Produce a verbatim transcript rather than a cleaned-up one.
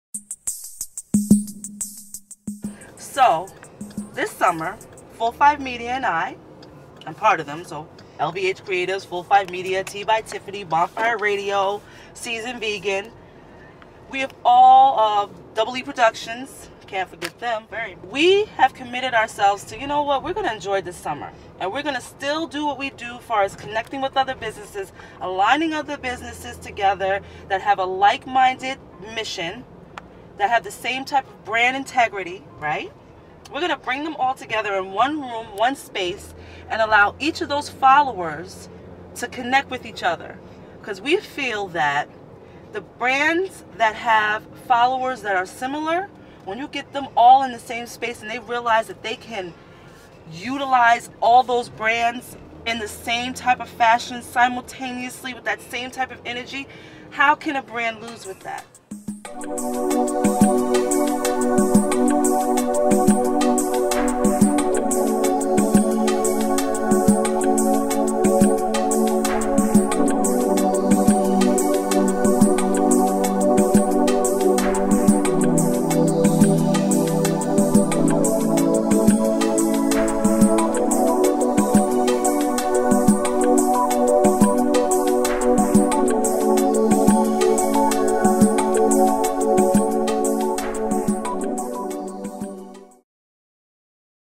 So, this summer, Full five Media and I, I'm part of them, so L B H Creatives, Full five Media, Tea by Tiffany, Bonfire Radio, Seasoned Vegan. We have all uh, Double E Productions, can't forget them. Very. We have committed ourselves to, you know what, we're going to enjoy this summer. And we're going to still do what we do as far as connecting with other businesses, aligning other businesses together that have a like-minded mission, that have the same type of brand integrity, right? We're going to bring them all together in one room, one space, and allow each of those followers to connect with each other. Because we feel that the brands that have followers that are similar, when you get them all in the same space and they realize that they can utilize all those brands in the same type of fashion simultaneously with that same type of energy, how can a brand lose with that?